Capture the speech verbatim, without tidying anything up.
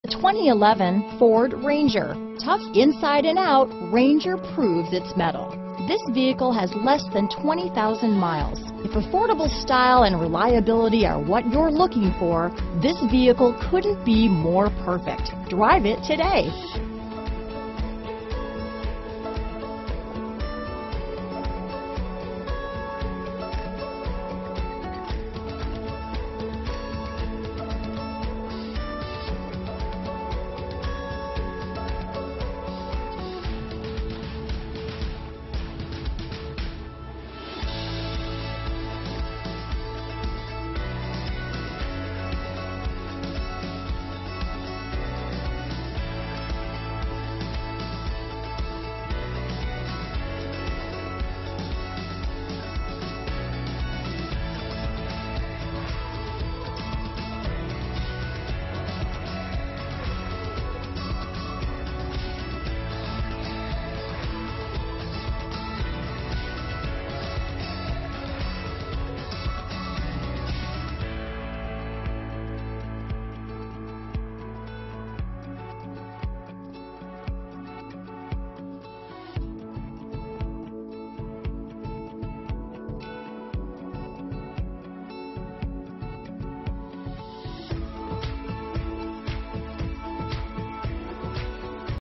twenty eleven Ford Ranger. Tough inside and out, Ranger proves its mettle. This vehicle has less than twenty thousand miles. If affordable style and reliability are what you're looking for, this vehicle couldn't be more perfect. Drive it today.